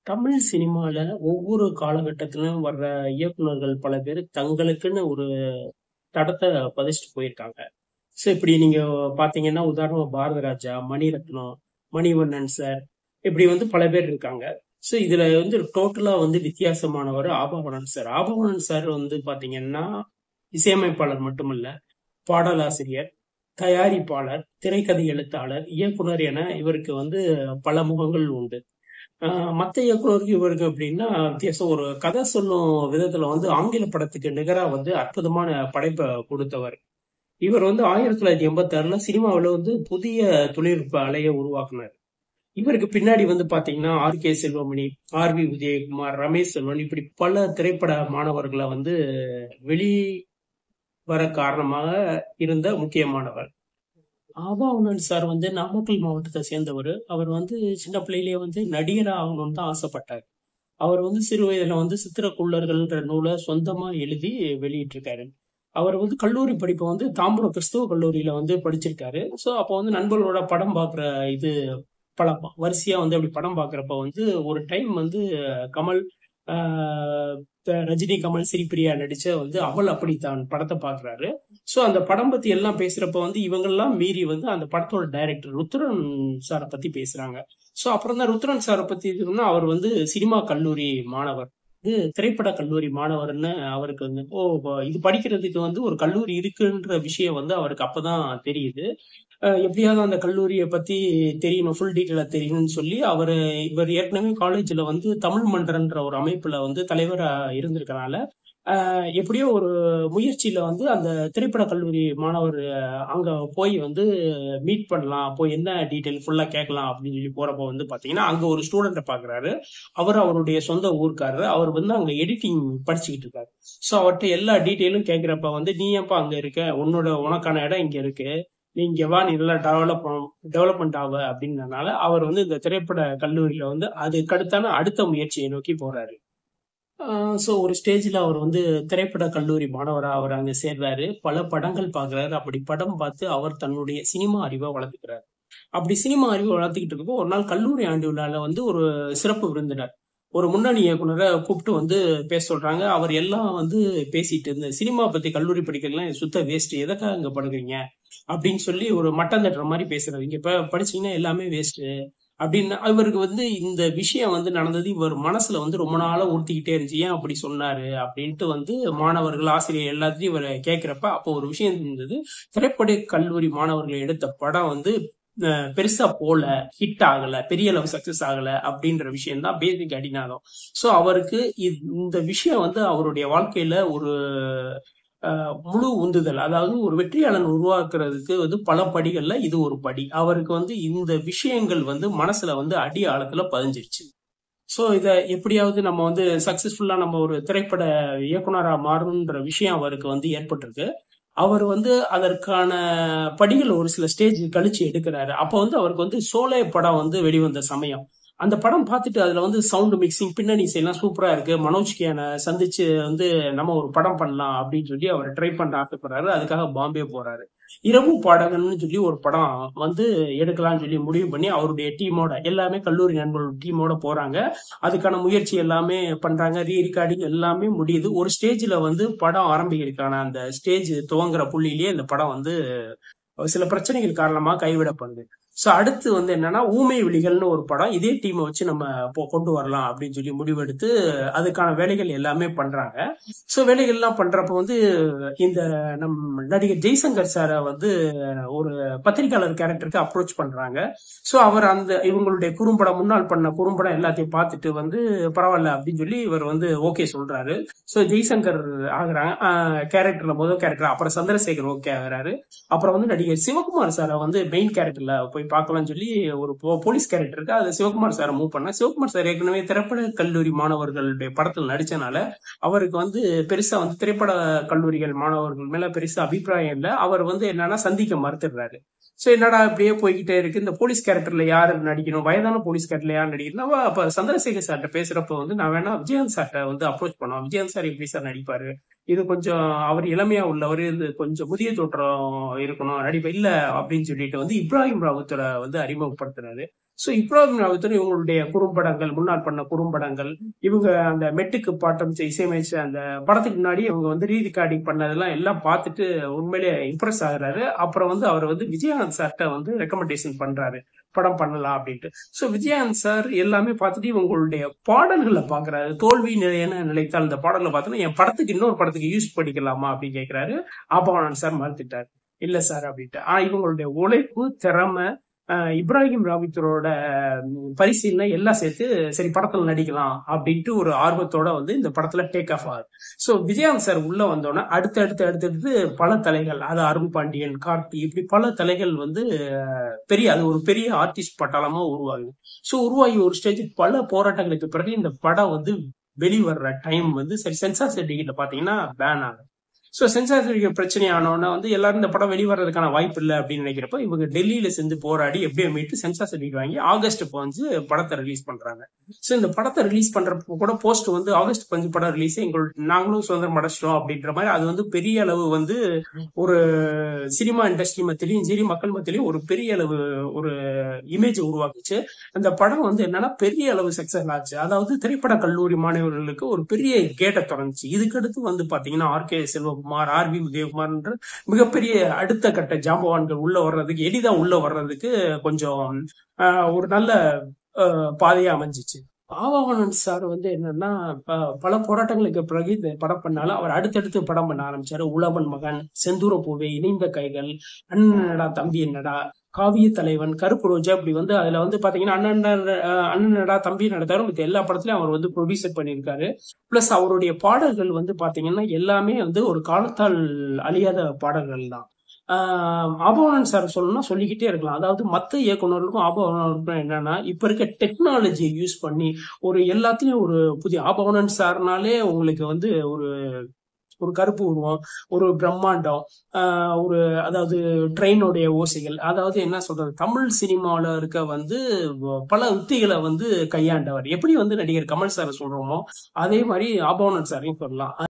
தமிழ் சினிமால ஒவ்வொரு காலகட்டத்திலும் வர்ற இயக்குனர்கள் பல பேர் தங்களுக்குன்னு ஒரு தடத்தை பதிச்சுட்டு போயிருக்காங்க. ஸோ இப்படி நீங்க பாத்தீங்கன்னா உதாரணமா பாரத ராஜா, மணிரத்னம், மணிவண்ணன் சார் இப்படி பல பேர் இருக்காங்க. ஸோ இதுல டோட்டலா வித்தியாசமானவர் ஆபவணன் சார். ஆபவணன் சார் பாத்தீங்கன்னா இசையமைப்பாளர் மட்டுமல்ல, பாடலாசிரியர், தயாரிப்பாளர், திரைக்கதை எழுத்தாளர், இயக்குனர் என இவருக்கு பல முகங்கள் உண்டு. மத்த இயக்குனருக்கு இவருக்கு அப்படின்னா வித்தியாசம். ஒரு கதை சொல்லும் விதத்துல ஆங்கில படத்துக்கு நிகரா அற்புதமான படைப்பை கொடுத்தவர். இவர் 1986ல சினிமாவில் புதிய தொழில்நுட்ப அலையை உருவாக்குனார். இவருக்கு பின்னாடி பாத்தீங்கன்னா ஆர்.கே. செல்வமணி, ஆர்.வி. உதயகுமார், ரமேஷ் செல்வன் இப்படி பல திரைப்பட மாணவர்களை வெளி வர காரணமாக இருந்த முக்கியமானவர். ஆபாவணன் சார் நாமக்கல் மாவட்டத்தை சேர்ந்தவர். அவர் சின்ன பிள்ளையிலேயே நடிகர் ஆகணும்னு தான் ஆசைப்பட்டார். அவர் சிறு வயதுல சித்திரக்குள்ளர்கள்ன்ற நூலை சொந்தமா எழுதி வெளியிட்டிருக்காரு. அவர் கல்லூரி படிப்பை தாம்பரம் கிறிஸ்துவ கல்லூரியில படிச்சிருக்காரு. ஸோ அப்போ நண்பர்களோட படம் பார்க்குற இது பழக்கம். வரிசையா அப்படி படம் பார்க்குறப்ப ஒரு டைம் கமல், ரஜினி, கமல், ஸ்ரீபிரியா நடிச்ச அவள் அப்படித்தான் படத்தை பாக்குறாரு. சோ அந்த படம் பத்தி எல்லாம் பேசுறப்ப இவங்கெல்லாம் மீறி அந்த படத்தோட டைரக்டர் ருத்ரன் சாரை பத்தி பேசுறாங்க. சோ அப்புறம் தான் ருத்ரன் சாரை பத்தி இருக்குன்னா அவர் சினிமா கல்லூரி மாணவர், திரைப்பட கல்லூரி மாணவர்னு அவருக்கு இது படிக்கிறதுக்கு ஒரு கல்லூரி இருக்குன்ற விஷயம் அவருக்கு அப்பதான் தெரியுது. எப்படியாவது அந்த கல்லூரியை பத்தி தெரியணும், ஃபுல் டீட்டெயிலா தெரியணும்னு சொல்லி இவர் ஏற்கனவே காலேஜ்ல தமிழ் மன்றன்ற ஒரு அமைப்புல தலைவரா இருந்திருக்கனால எப்படியோ ஒரு முயற்சியில அந்த திரைப்பட கல்லூரி மாணவர் அங்க போய் மீட் பண்ணலாம், போய் என்ன டீட்டெயில் ஃபுல்லா கேட்கலாம் அப்படின்னு சொல்லி போறப்ப பாத்தீங்கன்னா அங்க ஒரு ஸ்டூடெண்ட்டை பாக்குறாரு. அவருடைய சொந்த ஊருக்காரரு. அவர் அங்க எடிட்டிங் படிச்சுக்கிட்டு இருக்காரு. சோ அவர்கிட்ட எல்லா டீட்டெயிலும் கேட்கிறப்ப நீ ஏன்பா அங்க இருக்க, உனக்கான இடம் இங்க இருக்கு, நீ இங்க வா, நீ நல்லா டெவலப்மெண்ட் ஆவ அப்படின்றதுனால அவர் இந்த திரைப்பட கல்லூரியில அதுக்கடுத்தான அடுத்த முயற்சியை நோக்கி போறாரு. ஸோ ஒரு ஸ்டேஜ்ல அவர் திரைப்பட கல்லூரி மாணவரா அவர் அங்க சேர்றாரு. பல படங்கள் பாக்குறாரு. அப்படி படம் பார்த்து அவர் தன்னுடைய சினிமா அறிவை வளர்த்துக்கிறார். அப்படி சினிமா அறிவை வளர்த்துக்கிட்டு இருக்கப்போ ஒரு நாள் கல்லூரி ஆண்டு விழால ஒரு சிறப்பு விருந்தினர், ஒரு முன்னணி இயக்குனரை கூப்பிட்டு பேச சொல்றாங்க. அவர் எல்லாம் பேசிட்டு இருந்த சினிமா பத்தி கல்லூரி படிக்கலாம் சுத்த வேஸ்ட், எதற்காக அங்க படுறீங்க அப்படின்னு சொல்லி ஒரு மட்டம் தட்டுற மாதிரி பேசுறாரு. இங்க படிச்சீங்கன்னா எல்லாமே வேஸ்ட் அப்படின்னு. இவருக்கு இந்த விஷயம் நடந்தது இவர் மனசுல ரொம்ப நாளா உறுத்திக்கிட்டே இருந்துச்சு. ஏன் அப்படி சொன்னாரு அப்படின்ட்டு மாணவர்கள், ஆசிரியர் எல்லாத்தையும் இவர் கேட்கிறப்ப அப்போ ஒரு விஷயம் இருந்தது. திரைப்பட கல்லூரி மாணவர்கள் எடுத்த படம் பெருசா போல, ஹிட் ஆகல, பெரிய அளவு சக்சஸ் ஆகல அப்படின்ற விஷயம் தான் பேசிக் அடிநாதம். சோ அவருக்கு இந்த விஷயம் அவருடைய வாழ்க்கையில ஒரு முழு உந்துதல். அதாவது ஒரு வெற்றியாளன் உருவாக்குறதுக்கு பல படிகள்ல இது ஒரு படி. அவருக்கு இந்த விஷயங்கள் மனசுல அடி ஆழத்துல பதிஞ்சிருச்சு. சோ இத எப்படியாவது நம்ம சக்சஸ்ஃபுல்லா நம்ம ஒரு திரைப்பட இயக்குனரா மாறணும்ன்ற விஷயம் அவருக்கு ஏற்பட்டிருக்கு. அவர் அதற்கான படிகள் ஒரு சில ஸ்டேஜ் கழிச்சு எடுக்கிறாரு. அப்ப அவருக்கு சோலே படம் வெளிவந்த சமயம். அந்த படம் பார்த்துட்டு அதுல சவுண்ட் மிக்சிங், பின்னணி இசையெல்லாம் சூப்பரா இருக்கு, மனோஜ் கியானை சந்திச்சு நம்ம ஒரு படம் பண்ணலாம் அப்படின்னு சொல்லி அவர் ட்ரை பண்ண ஆசைப்படுறாரு. அதுக்காக பாம்பே போறாரு. இரவு பாடகன்னு சொல்லி ஒரு படம் எடுக்கலாம்னு சொல்லி முடிவு பண்ணி அவருடைய டீமோட, எல்லாமே கல்லூரி நண்பர்கள் டீமோட போறாங்க. அதுக்கான முயற்சி எல்லாமே பண்றாங்க. ரீ ரெக்கார்டிங் எல்லாமே முடியுது. ஒரு ஸ்டேஜ்ல படம் ஆரம்பிக்கிறதுக்கான அந்த ஸ்டேஜ் துவங்குற புள்ளியிலேயே இந்த படம் சில பிரச்சனைகள் காரணமா கைவிடப்படுது. சோ அடுத்து என்னன்னா ஊமை விழிகள்னு ஒரு படம், இதே டீமை வச்சு நம்ம கொண்டு வரலாம் அப்படின்னு சொல்லி முடிவெடுத்து அதுக்கான வேலைகள் எல்லாமே பண்றாங்க. சோ வேலைகள் எல்லாம் பண்றப்ப இந்த நம் நடிகர் ஜெய்சங்கர் சாரை ஒரு பத்திரிகையாளர் கேரக்டருக்கு அப்ரோச் பண்றாங்க. சோ அவர் இவங்களுடைய குறும்படம், முன்னாள் பண்ண குறும்படம் எல்லாத்தையும் பார்த்துட்டு பரவாயில்ல அப்படின்னு சொல்லி இவர் ஓகே சொல்றாரு. சோ ஜெய்சங்கர் ஆகுறாங்க கேரக்டர்ல, முதல் கேரக்டர். அப்புறம் சந்திரசேகர் ஓகே ஆகுறாரு. அப்புறம் நடிகர் சிவகுமார் சாரை மெயின் கேரக்டர்ல போய் பார்க்கலாம்னு சொல்லி ஒரு போலீஸ் கேரக்டர் இருக்கு, அது சிவகுமார் சாரை மூவ் பண்ண. சிவகுமார் சார் ஏற்கனவே திரைப்பட கல்லூரி மாணவர்களுடைய படத்தில் நடிச்சனால அவருக்கு பெருசா திரைப்பட கல்லூரிகள் மாணவர்கள் மேல பெருசா அபிப்பிராயம் இல்லை. அவர் என்னன்னா சந்திக்க மறுத்துடுறாரு. சோ என்னடா இப்படியே போய்கிட்டே இருக்கு, இந்த போலீஸ் கேரக்டர்ல யாரு நடிக்கணும், வயதான போலீஸ் கேரக்டர்ல யாரு நடிக்கணும். அப்ப சந்திரசேகர் சார்ட்ட பேசுறப்ப நான் வேணா விஜயகாந்த் சார்ட்ட அப்ரோச் பண்ணோம், விஜயகாந்த் சார் எப்படி சார் நடிப்பாரு, இது கொஞ்சம் அவர் இளமையா உள்ளவர், இது கொஞ்சம் புதிய தோற்றம் இருக்கணும் நடிப்பு இல்ல அப்படின்னு சொல்லிட்டு இப்ராஹிம் ராவுத்தர் ராவுத்தரை வந்து அறிமுகப்படுத்துறாரு. சோ இப்ராஹிம் ராவுத்தர் இவங்களுடைய குறும்படங்கள், முன்னாள் பண்ண குறும்படங்கள், இவங்க அந்த மெட்டுக்கு பாட்டமைச்ச இசையமைச்ச அந்த படத்துக்கு முன்னாடி இவங்க வந்து ரீ ரெக்கார்டிங் பண்ணதெல்லாம் எல்லாம் பார்த்துட்டு உண்மையிலே இம்ப்ரெஸ் ஆகுறாரு. அப்புறம் வந்து அவர் வந்து விஜயகாந்த் சார்கிட்ட வந்து ரெக்கமெண்டேஷன் பண்றாரு, படம் பண்ணலாம் அப்படின்ட்டு. சோ விஜயகாந்த் சார் எல்லாமே பார்த்துட்டு இவங்களுடைய பாடல்களை பாக்குறாரு. தோல்வி நிலையான நிலைத்தால் இந்த பாடல்களை பார்த்தோன்னா என் படத்துக்கு இன்னொரு படத்துக்கு யூஸ் பண்ணிக்கலாமா அப்படின்னு கேட்கிறாரு. ஆபவானன் சார் மறுத்துட்டார். இல்ல சார் அப்படின்ட்டு. ஆனா இவங்களுடைய உழைப்பு, திறமை, இப்ராஹிம் ராவுத்தரோட பரிசீலனை எல்லாம் சேர்த்து சரி படத்துல நடிக்கலாம் அப்படின்ட்டு ஒரு ஆர்வத்தோட வந்து இந்த படத்துல டேக் ஆஃப் ஆகுது. சோ விஜயகாந்த் சார் உள்ள வந்தோன்னா அடுத்தடுத்து பல தலைகள், அது அருண் பாண்டியன், கார்த்தி, இப்படி பல தலைகள் வந்து அது ஒரு பெரிய ஆர்டிஸ்ட் பட்டாளமா உருவாகுது. சோ உருவாகி ஒரு ஸ்டேஜ் பல போராட்டங்களுக்கு பிறகு இந்த படம் வந்து வெளிவர்ற டைம் வந்து சரி சென்சார் சர்டிபிகேட்ல பாத்தீங்கன்னா பேன் ஆகுது. சோ சென்சார் சர்டிபிகேட் பிரச்சனை ஆனோன்னா வந்து எல்லாரும் இந்த படம் வெளிவரதுக்கான வாய்ப்பு இல்லை அப்படின்னு நினைக்கிறப்ப இவங்க டெல்லியில சேர்ந்து போராடி எப்படியோ மீட்டு சென்சார் சர்டிபிகேட் வாங்கி ஆகஸ்ட் வந்து படத்தை ரிலீஸ் பண்றாங்க. சோ இந்த படத்தை ரிலீஸ் பண்றப்ப கூட போஸ்ட் வந்து ஆகஸ்ட் 5 படம் ரிலீஸ் நாங்களும் சுதந்திரம் அடைச்சிட்டோம் அப்படின்ற மாதிரி அது வந்து பெரிய அளவு வந்து ஒரு சினிமா இண்டஸ்ட்ரி மத்தியிலையும் சரி மக்கள் மத்தியிலையும் ஒரு பெரிய அளவு ஒரு இமேஜ் உருவாக்குச்சு. அந்த படம் வந்து என்னன்னா பெரிய அளவு சக்சஸ் ஆச்சு. அதாவது திரைப்பட கல்லூரி மாணவர்களுக்கு ஒரு பெரிய கேட்டை திறந்துச்சு. இதுக்கடுத்து வந்து பாத்தீங்கன்னா ஆர்.கே. செல்வகுமார், ஆர்.வி. உதயகுமார்ன்ற மிகப்பெரிய அடுத்த கட்ட ஜாம்பவான்கள் உள்ள வர்றதுக்கு, எளிதா உள்ள வர்றதுக்கு கொஞ்சம் ஒரு நல்ல பாதையா அமைஞ்சிச்சு. ஆவாகனன் சார் வந்து என்னன்னா பல போராட்டங்களுக்கு பிறகு இந்த படம் பண்ணாலும் அவர் அடுத்தடுத்து படம் பண்ண ஆரம்பிச்சாரு. உழவன் மகன், செந்தூர பூவே, இணைந்த கைகள், அண்ணனடா தம்பி என்னடா, காவிய தலைவன், கருப்பு ரோஜா, இப்படி வந்து அதுல வந்து பாத்தீங்கன்னா அண்ணனடா தம்பி நடத்தாரு. மத்த எல்லா படத்துலயும் அவர் வந்து ப்ரொடியூசர் பண்ணியிருக்காரு. பிளஸ் அவருடைய பாடல்கள் வந்து பாத்தீங்கன்னா எல்லாமே வந்து ஒரு காலத்தால் அழியாத பாடல்கள் தான். ஆபவானன் சார் சொல்லணும்னா சொல்லிக்கிட்டே இருக்கலாம். அதாவது மத்த இயக்குனருக்கும் ஆபவானருக்கும் என்னன்னா இப்ப இருக்க டெக்னாலஜியை யூஸ் பண்ணி ஒரு எல்லாத்தையும் ஒரு புதிய ஆபவானன் சார்னாலே உங்களுக்கு வந்து ஒரு கருப்பு உருவம், ஒரு பிரம்மாண்டம், ஒரு அதாவது ட்ரெயினுடைய ஓசைகள், அதாவது என்ன சொல்றது, தமிழ் சினிமாவில இருக்க வந்து பல உத்திகளை வந்து கையாண்டவர். எப்படி வந்து நடிகர் கமல் சார் சொல்றோமோ அதே மாதிரி ஆபவானன் சாரையும் சொல்லலாம்.